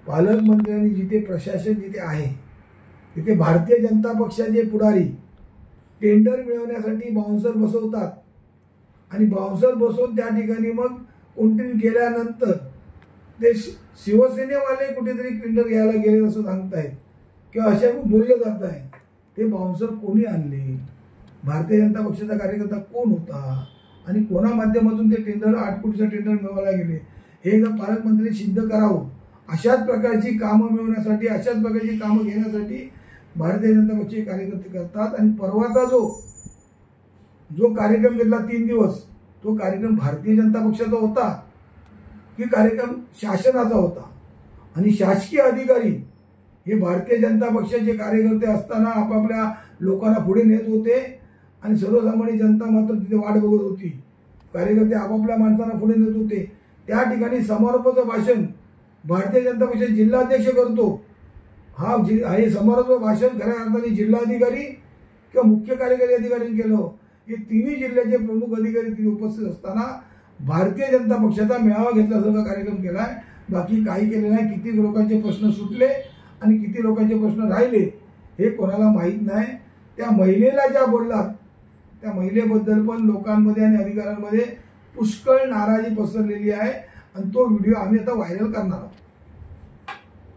पालकमंत्र्यांनी जिथे प्रशासन जिथे आहे तिथे भारतीय जनता पक्षाचे पुढारी टेंडर मिळवण्यासाठी बाउन्सर बसवतात आणि बाउन्सर बसवून त्या ठिकाणी मग कोणतरी गेल्यानंतर ते शिवसेनेवाले कुठेतरी टेंडर घ्यायला गेले असं सांगतायत किंवा अशा बोललं जात आहे। ते बाउन्सर कोणी आणले, भारतीय जनता पक्षाचा कार्यकर्ता कोण होता आणि कोणा माध्यमातून ते टेंडर 8 कोटीचं टेंडर मिळवायला गेले हे जर पालकमंत्री सिद्ध करावं। अशाच प्रकारची कामं मिळवण्यासाठी अशाच प्रकारची कामं घेण्यासाठी भारतीय जनता पक्षाचे कार्यकर्ते करतात। आणि परवाचा जो कार्यक्रम घेतला 3 दिवस तो कार्यक्रम भारतीय जनता पक्षाचा होता की कार्यक्रम शासनाचा होता आणि शासकीय अधिकारी हे भारतीय जनता पक्षाचे कार्यकर्ते असताना आपापल्या लोकांना पुढे नेत होते आणि सर्वसामान्य जनता मात्र तिथे वाट बघत होती। कार्यकर्ते आपापल्या माणसांना पुढे नेत होते। त्या ठिकाणी समारोपाचं भाषण भारतीय जनता पक्षाचे जिल्हाध्यक्ष करतो। हे समारोप भाषण खऱ्या अर्थाने जिल्हाधिकारी किंवा मुख्य कार्यकारी अधिकाऱ्यांनी केलं। हे तिन्ही जिल्ह्याचे प्रमुख अधिकारी तिथे उपस्थित असताना भारतीय जनता पक्षाचा मेळावा घेतल्यासारखा कार्यक्रम केलाय, बाकी काही केले नाही। किती लोकांचे प्रश्न सुटले आणि किती लोकांचे प्रश्न राहिले हे कोणाला माहीत नाही। त्या महिलेला ज्या बोललात त्या महिलेबद्दल पण लोकांमध्ये आणि अधिकाऱ्यांमध्ये पुष्कळ नाराजी पसरलेली आहे आणि तो व्हिडिओ आम्ही आता व्हायरल करणार आहोत।